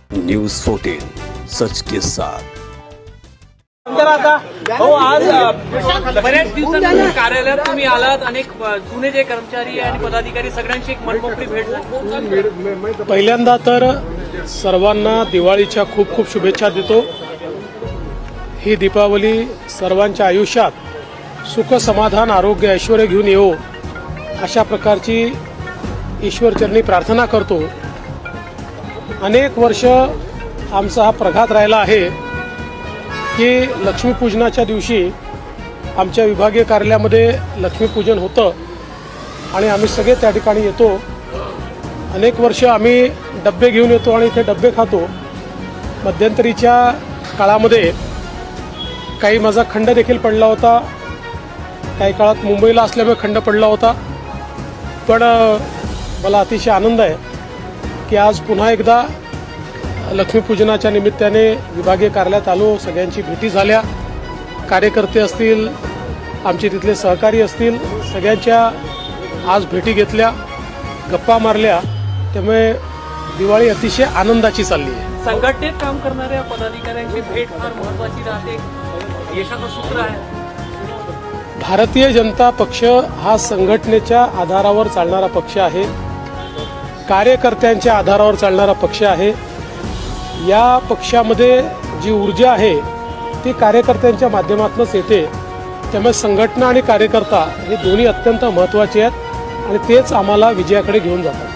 News 14 सच के साथ। आता हो आज बऱ्याच दिवसांनंतर कार्यालयात तुम्ही आलात। अनेक जुने जे कर्मचारी आणि पदाधिकारी सगळ्यांची एक मनमोकळी भेट झाली। पहिल्यांदा तर सर्वांना दिवाळीच्या खूप खूप शुभेच्छा देतो। ही दीपावली सर्वांच्या आयुष्यात सुख समाधान आरोग्य ऐश्वर्य घेऊन येवो अशा प्रकारची ईश्वरचरणी प्रार्थना करतो। अनेक वर्ष आमचा हा प्रघात राहिला आहे की लक्ष्मीपूजनाच्या दिवशी आमच्या विभागीय कार्यालयामध्ये लक्ष्मीपूजन होतं आणि आम्ही सगळे त्या ठिकाणी येतो। अनेक वर्ष आम्ही डब्बे घेऊन येतो आणि इथे डब्बे खातो। मध्यंतरीच्या काळामध्ये काही माझा खंड देखील पडला होता। काही काळात मुंबईला असल्यामुळे खंड पडला होता। पण मला अतिशय आनंद आहे की आज पुन्हा एकदा लक्ष्मीपूजनाच्या निमित्ताने विभागीय कार्यालयात आलो। सगळ्यांची भेटी झाल्या। कार्यकर्ते असतील, आमचे तिथले सहकारी असतील, सगळ्यांच्या आज भेटी घेतल्या, गप्पा मारल्या। त्यामुळे दिवाळी अतिशय आनंदाची चालली आहे। संघटनेत काम करणाऱ्या पदाधिकाऱ्यांची भेट फार महत्त्वाची राहते। यशाचं सूत्र आहे। भारतीय जनता पक्ष हा संघटनेच्या आधारावर चालणारा पक्ष आहे। कार्यकर्त्यांच्या आधारावर चालणारा पक्ष आहे। या पक्षामध्ये जी ऊर्जा आहे ती कार्यकर्त्यांच्या माध्यमातूनच येते। त्यामुळे संघटना आणि कार्यकर्ता हे दोन्ही अत्यंत महत्त्वाचे आहेत आणि तेच आम्हाला विजयाकडे घेऊन जातात।